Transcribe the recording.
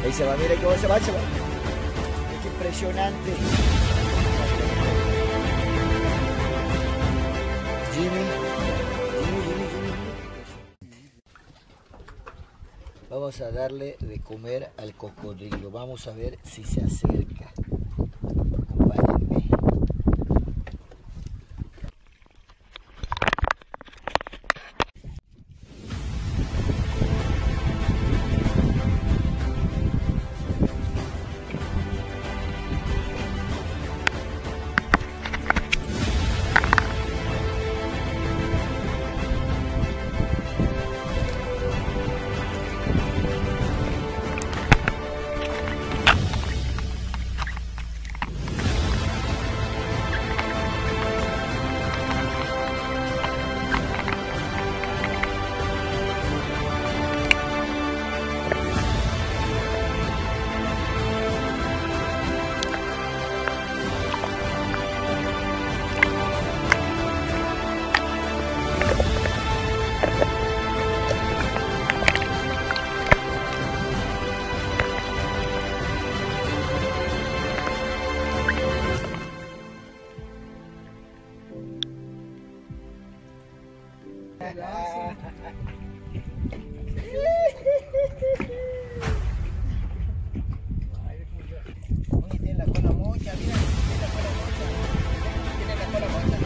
Ahí se va, mira cómo se va, se va. Es impresionante. Jimmy. Vamos a darle de comer al cocodrilo. Vamos a ver si se acerca. Acompáñenme. Oye, tiene la cola mocha, mira, tiene la cola mocha. Tiene la cola mocha.